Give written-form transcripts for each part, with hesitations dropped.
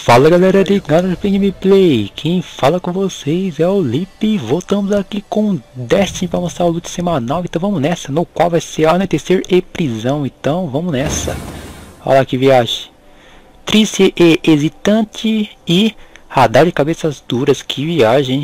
Fala galera ligada no Gameplay, quem fala com vocês é o Lipe. Voltamos aqui com o Destiny para mostrar o loot semanal, então vamos nessa, no qual vai ser anoitecer e prisão, então vamos nessa. Olha que viagem, triste e hesitante e radar de cabeças duras, que viagem.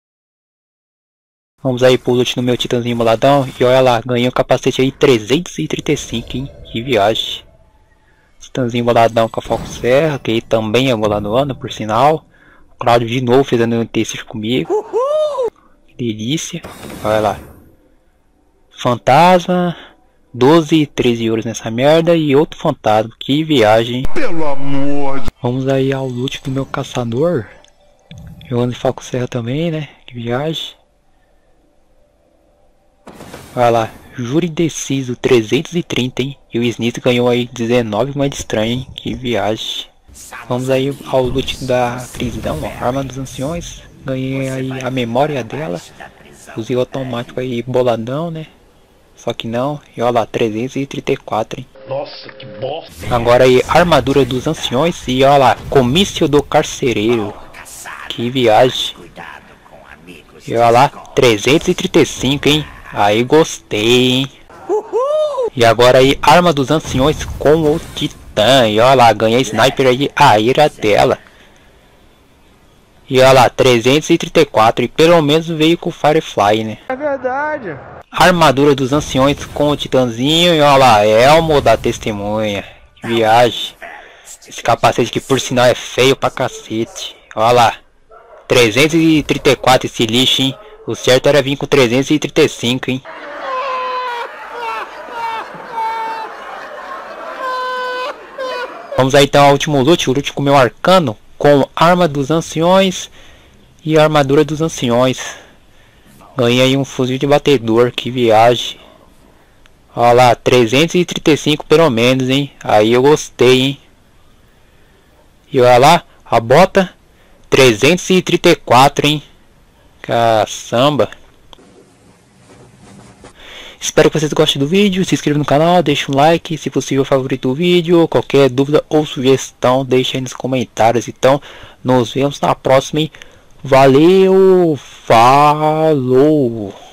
Vamos aí pro loot no meu titãzinho boladão e olha lá, ganhei um capacete aí 335, hein, que viagem. Titãzinho boladão com a Foco Serra, que também é boladona, por sinal. O Cláudio de novo fez anoitecer comigo. Uhul! Que delícia. Olha lá. Fantasma. 12 e 13 euros nessa merda. E outro fantasma. Que viagem. Pelo amor de... Vamos aí ao loot do meu caçador. Eu ando de Foco Serra também, né? Que viagem. Olha lá. Júri indeciso 330, hein? E o Sneeze ganhou aí 19 moedas estranhas, hein? Que viagem. Vamos aí ao loot da prisão, ó. Arma dos anciões. Ganhei aí a memória dela. Usei automático aí boladão, né? Só que não. E olha lá, 334, hein? Nossa, que bosta. Agora aí, armadura dos anciões. E olha lá, comício do carcereiro. Que viagem. E olha lá, 335, hein? Aí gostei, hein? Uhul! E agora aí, arma dos anciões com o titã. E olha lá, ganhei sniper aí, a ira dela. E olha lá, 334. E pelo menos veio com o Firefly, né? É verdade. Armadura dos anciões com o titãzinho. E olha lá, elmo da testemunha. Que viagem. Esse capacete que por sinal é feio pra cacete. Olha lá, 334 esse lixo, hein? O certo era vir com 335, hein? Vamos aí então ao último loot, o loot com o meu arcano, com arma dos anciões e armadura dos anciões. Ganhei aí um fuzil de batedor, que viagem. Olha lá, 335 pelo menos, hein? Aí eu gostei, hein? E olha lá, a bota, 334, hein? Caçamba. Espero que vocês gostem do vídeo. Se inscreva no canal, deixe um like, se possível favorita o vídeo. Qualquer dúvida ou sugestão deixe aí nos comentários. Então nos vemos na próxima. Valeu, falou.